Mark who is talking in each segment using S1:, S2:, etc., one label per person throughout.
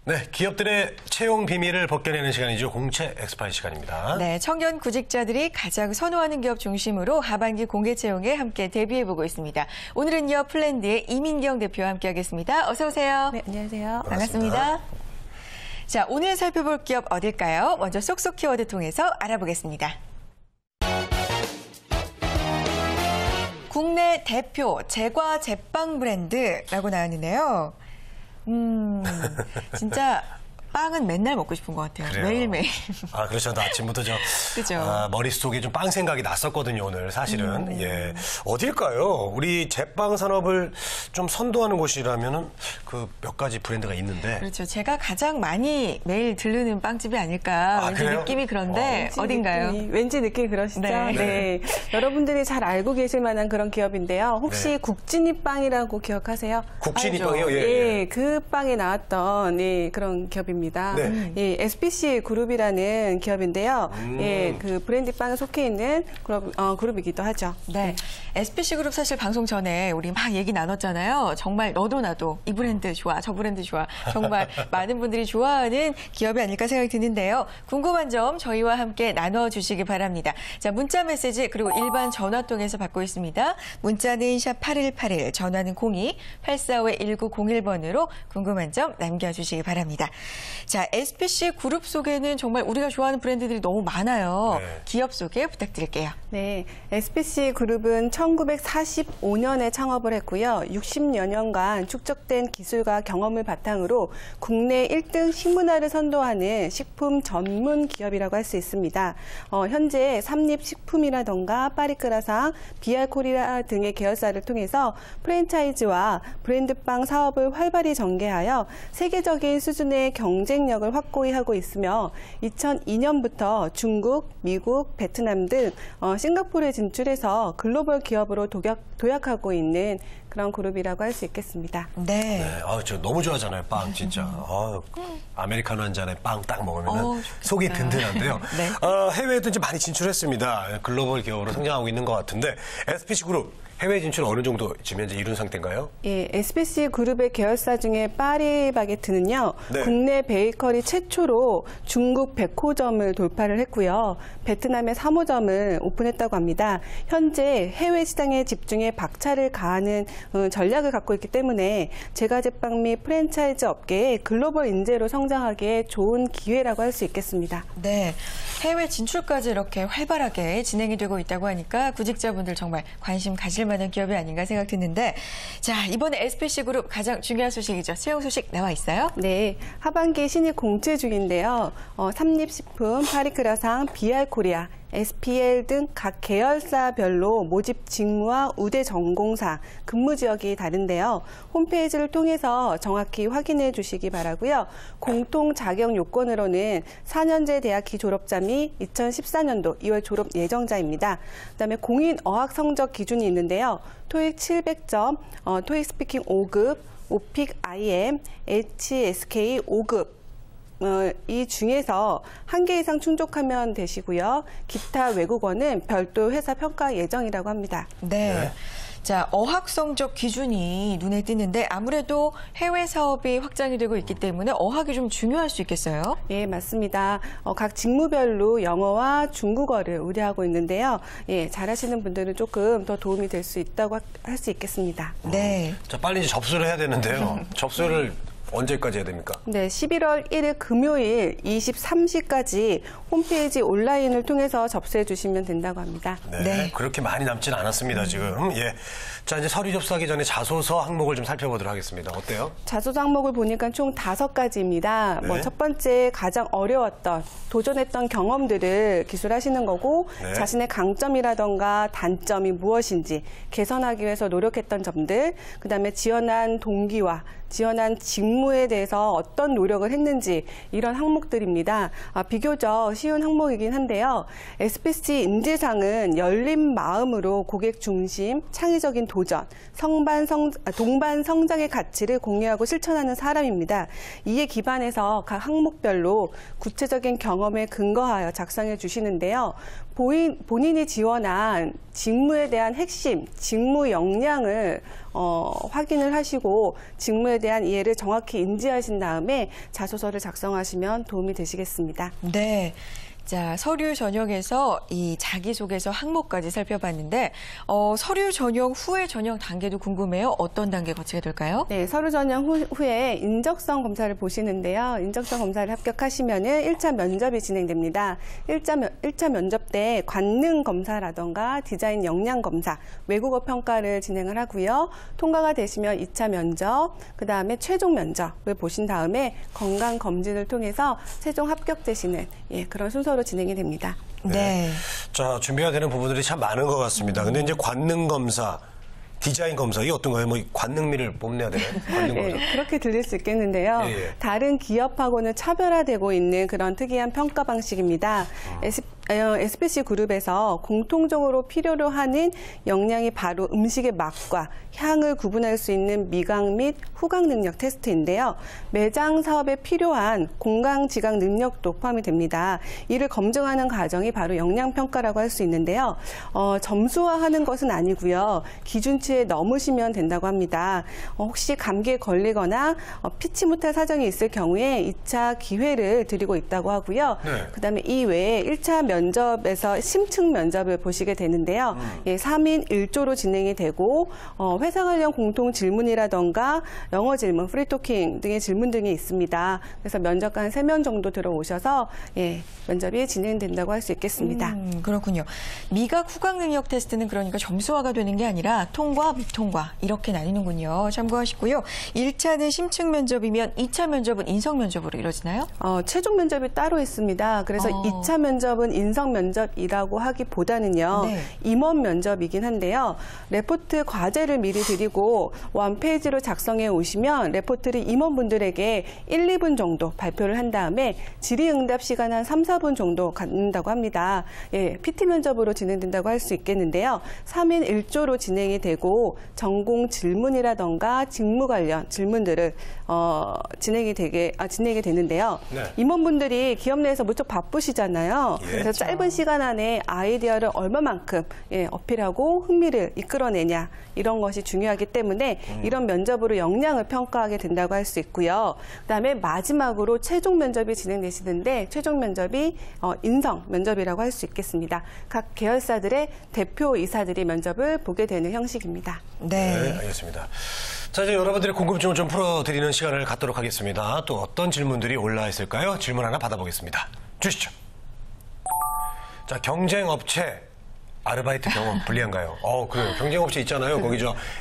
S1: 네, 기업들의 채용 비밀을 벗겨내는 시간이죠. 공채 엑스파일 시간입니다.
S2: 네, 청년 구직자들이 가장 선호하는 기업 중심으로 하반기 공개 채용에 함께 대비해보고 있습니다. 오늘은요, 플랜드의 이민경 대표와 함께하겠습니다. 어서 오세요.
S3: 네, 안녕하세요.
S2: 반갑습니다. 자, 오늘 살펴볼 기업 어딜까요? 먼저 쏙쏙 키워드 통해서 알아보겠습니다. 국내 대표 제과 제빵 브랜드라고 나왔는데요. 진짜 빵은 맨날 먹고 싶은 것 같아요.
S1: 그래요.
S2: 매일매일.
S1: 아, 그렇죠. 나 아침부터
S2: 그죠.
S1: 머릿속에 좀 빵 생각이 났었거든요, 오늘 사실은. 예. 어딜까요? 우리 제빵 산업을 좀 선도하는 곳이라면은 그 몇 가지 브랜드가 있는데.
S2: 그렇죠. 제가 가장 많이 매일 들르는 빵집이 아닐까. 왠지
S1: 그래요?
S2: 느낌이 그런데 어딘가요?
S3: 왠지 느낌이 그러시죠?
S2: 네.
S3: 네. 여러분들이 잘 알고 계실 만한 그런 기업인데요. 혹시
S1: 네.
S3: 국진이빵이라고 기억하세요?
S1: 국진이빵이요? 예,
S3: 예, 그 빵에 나왔던 그런 기업입니다.
S1: 네.
S3: 예, SPC 그룹이라는 기업인데요. 예, 그 브랜드 빵에 속해 있는 그룹이기도 하죠.
S2: 네. SPC 그룹 사실 방송 전에 우리 막 얘기 나눴잖아요. 정말 너도 나도 이 브랜드 좋아, 저 브랜드 좋아. 정말 많은 분들이 좋아하는 기업이 아닐까 생각이 드는데요. 궁금한 점 저희와 함께 나눠주시기 바랍니다. 자, 문자 메시지 그리고 일반 전화 통해서 받고 있습니다. 문자는 샵 8181, 전화는 02-845-1901번으로 궁금한 점 남겨주시기 바랍니다. 자, SPC 그룹 속에는 정말 우리가 좋아하는 브랜드들이 너무 많아요.
S1: 네.
S2: 기업 소개 부탁드릴게요.
S3: 네, SPC 그룹은 1945년에 창업을 했고요. 60여 년간 축적된 기술과 경험을 바탕으로 국내 1등 식문화를 선도하는 식품 전문 기업이라고 할 수 있습니다. 현재 삼립식품이라던가 파리크라상, 비알코리아 등의 계열사를 통해서 프랜차이즈와 브랜드빵 사업을 활발히 전개하여 세계적인 수준의 경쟁력을 확고히 하고 있으며 2002년부터 중국, 미국, 베트남 등 싱가포르에 진출해서 글로벌 기업으로 도약하고 있는 그런 그룹이라고 할 수 있겠습니다.
S2: 네.
S1: 네. 저 너무 좋아하잖아요, 빵, 진짜. 아메리카노 한 잔에 빵 딱 먹으면 속이 든든한데요.
S2: 네.
S1: 해외에도 이제 많이 진출했습니다. 글로벌 기업으로 성장하고 있는 것 같은데, SPC 그룹, 해외 진출 어느 정도 지금 현재 이룬 상태인가요?
S3: 예, SPC 그룹의 계열사 중에 파리바게트는요,
S1: 네.
S3: 국내 베이커리 최초로 중국 100호점을 돌파를 했고요. 베트남에 3호점을 오픈했다고 합니다. 현재 해외 시장에 집중해 박차를 가하는 전략을 갖고 있기 때문에 제과제빵 및 프랜차이즈 업계의 글로벌 인재로 성장하기에 좋은 기회라고 할 수 있겠습니다.
S2: 네, 해외 진출까지 이렇게 활발하게 진행이 되고 있다고 하니까 구직자분들 정말 관심 가질 만한 기업이 아닌가 생각 드는데, 자, 이번에 SPC 그룹 가장 중요한 소식이죠. 채용 소식 나와 있어요?
S3: 네, 하반기 신입 공채 중인데요. 삼립식품, 파리크라상, 비알코리아, SPL 등 각 계열사별로 모집 직무와 우대 전공사, 근무 지역이 다른데요. 홈페이지를 통해서 정확히 확인해 주시기 바라고요. 공통 자격 요건으로는 4년제 대학기 졸업자 및 2014년도 2월 졸업 예정자입니다. 그다음에 공인 어학 성적 기준이 있는데요. 토익 700점, 토익 스피킹 5급, 오픽 IM, HSK 5급, 이 중에서 1개 이상 충족하면 되시고요. 기타 외국어는 별도 회사 평가 예정이라고 합니다.
S2: 네. 자, 어학 성적 기준이 눈에 띄는데 아무래도 해외 사업이 확장이 되고 있기 때문에 어학이 좀 중요할 수 있겠어요?
S3: 예, 맞습니다. 각 직무별로 영어와 중국어를 우려하고 있는데요. 예, 잘하시는 분들은 조금 더 도움이 될 수 있다고 할 수 있겠습니다.
S2: 네.
S1: 자, 빨리 이제 접수를 해야 되는데요. 접수를 언제까지 해야 됩니까?
S3: 네, 11월 1일 금요일 23시까지 홈페이지 온라인을 통해서 접수해 주시면 된다고 합니다.
S1: 네. 그렇게 많이 남지는 않았습니다, 지금. 예. 자, 이제 서류 접수하기 전에 자소서 항목을 좀 살펴보도록 하겠습니다. 어때요?
S3: 자소서 항목을 보니까 총 5가지입니다.
S1: 네.
S3: 첫 번째 가장 어려웠던, 도전했던 경험들을 기술하시는 거고,
S1: 네.
S3: 자신의 강점이라던가 단점이 무엇인지 개선하기 위해서 노력했던 점들, 그다음에 지원한 동기와 지원한 직무에 대해서 어떤 노력을 했는지 이런 항목들입니다. 비교적 쉬운 항목이긴 한데요. SPC 인재상은 열린 마음으로 고객 중심, 창의적인 도전, 동반 성장의 가치를 공유하고 실천하는 사람입니다. 이에 기반해서 각 항목별로 구체적인 경험에 근거하여 작성해 주시는데요. 본인이 지원한 직무에 대한 핵심, 직무 역량을 확인을 하시고 직무에 대한 이해를 정확히 인지하신 다음에 자소서를 작성하시면 도움이 되시겠습니다.
S2: 네. 자, 서류 전형에서 이 자기소개서 항목까지 살펴봤는데 서류 전형 후의 전형 단계도 궁금해요. 어떤 단계 거치게 될까요?
S3: 네, 서류 전형 후에 인적성 검사를 보시는데요. 인적성 검사를 합격하시면은 1차 면접이 진행됩니다. 1차 면접 때 관능 검사라던가 디자인 역량 검사, 외국어 평가를 진행을 하고요. 통과가 되시면 2차 면접, 그다음에 최종 면접을 보신 다음에 건강 검진을 통해서 최종 합격되시는 그런 순서로 진행이 됩니다.
S2: 네.
S1: 자, 준비가 되는 부분들이 참 많은 것 같습니다. 근데 이제 관능 검사, 디자인 검사, 이게 어떤 거예요? 뭐 관능미를 뽐내야 되나요? 관능 검사.
S3: 네, 그렇게 들릴 수 있겠는데요. 다른 기업하고는 차별화되고 있는 그런 특이한 평가 방식입니다. SPC 그룹에서 공통적으로 필요로 하는 역량이 바로 음식의 맛과 향을 구분할 수 있는 미각 및 후각 능력 테스트인데요. 매장 사업에 필요한 공강 지각 능력도 포함이 됩니다. 이를 검증하는 과정이 바로 역량 평가라고 할 수 있는데요. 점수화하는 것은 아니고요. 기준치에 넘으시면 된다고 합니다. 혹시 감기에 걸리거나 피치 못할 사정이 있을 경우에 2차 기회를 드리고 있다고 하고요. 그다음에 이 외에 1차 면접에서 심층 면접을 보시게 되는데요. 3인 1조로 진행이 되고 회사 관련 공통 질문이라던가 영어 질문, 프리토킹 등의 질문 등이 있습니다. 그래서 면접관 한 3명 정도 들어오셔서 면접이 진행된다고 할 수 있겠습니다.
S2: 그렇군요. 미각 후각 능력 테스트는 그러니까 점수화가 되는 게 아니라 통과, 미통과 이렇게 나뉘는군요. 참고하시고요. 1차는 심층 면접이면 2차 면접은 인성 면접으로 이루어지나요?
S3: 최종 면접이 따로 있습니다. 그래서 2차 면접은 인성 면접이라고 하기보다는요. 임원 면접이긴 한데요. 레포트 과제를 미리 드리고 원페이지로 작성해 오시면 레포트를 임원분들에게 1, 2분 정도 발표를 한 다음에 질의응답 시간 한 3, 4분 정도 갖는다고 합니다. PT 면접으로 진행된다고 할 수 있겠는데요. 3인 1조로 진행이 되고 전공 질문이라던가 직무 관련 질문들을 진행이 되는데요. 임원분들이 기업 내에서 무척 바쁘시잖아요. 그래서 짧은 시간 안에 아이디어를 얼마만큼 어필하고 흥미를 이끌어내냐 이런 것이 중요하기 때문에 이런 면접으로 역량을 평가하게 된다고 할 수 있고요. 그다음에 마지막으로 최종 면접이 진행되시는데 최종 면접이 인성 면접이라고 할 수 있겠습니다. 각 계열사들의 대표 이사들이 면접을 보게 되는 형식입니다.
S1: 네, 알겠습니다. 자, 이제 여러분들의 궁금증을 좀 풀어드리는 시간을 갖도록 하겠습니다. 또 어떤 질문들이 올라와 있을까요? 질문 하나 받아보겠습니다. 주시죠. 자, 경쟁업체 아르바이트 경험 불리한가요? 그래요. 경쟁업체 있잖아요. 거기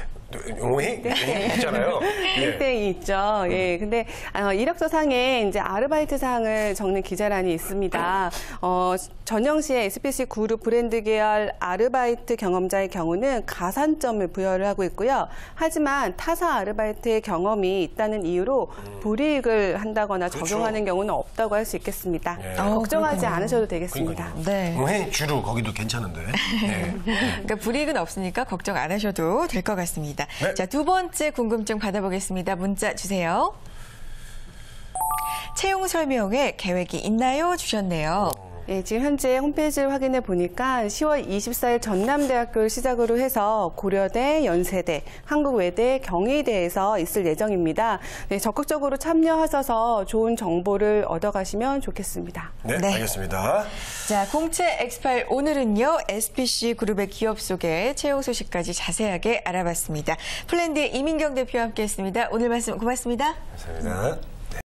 S1: 있잖아요.
S3: 땡땡이 있죠. 근데 이력서 상에 이제 아르바이트 사항을 적는 기자란이 있습니다. 전형시의 SPC 그룹 브랜드 계열 아르바이트 경험자의 경우는 가산점을 부여를 하고 있고요. 하지만 타사 아르바이트의 경험이 있다는 이유로 불이익을 한다거나 적용하는 경우는 없다고 할 수 있겠습니다. 걱정하지
S2: 그렇군요.
S3: 않으셔도 되겠습니다.
S2: 네.
S1: 주로 거기도 괜찮은데.
S2: 그러니까 불이익은 없으니까 걱정 안 하셔도 될 것 같습니다. 자, 두 번째 궁금증 받아보겠습니다. 문자 주세요. 채용 설명회 계획이 있나요? 주셨네요.
S3: 지금 현재 홈페이지를 확인해 보니까 10월 24일 전남대학교를 시작으로 해서 고려대, 연세대, 한국외대, 경희대에서 있을 예정입니다. 적극적으로 참여하셔서 좋은 정보를 얻어가시면 좋겠습니다.
S1: 네, 알겠습니다.
S2: 자, 공채 X8 오늘은요. SPC 그룹의 기업 소개, 채용 소식까지 자세하게 알아봤습니다. 플랜드의 이민경 대표와 함께했습니다. 오늘 말씀 고맙습니다.
S1: 감사합니다.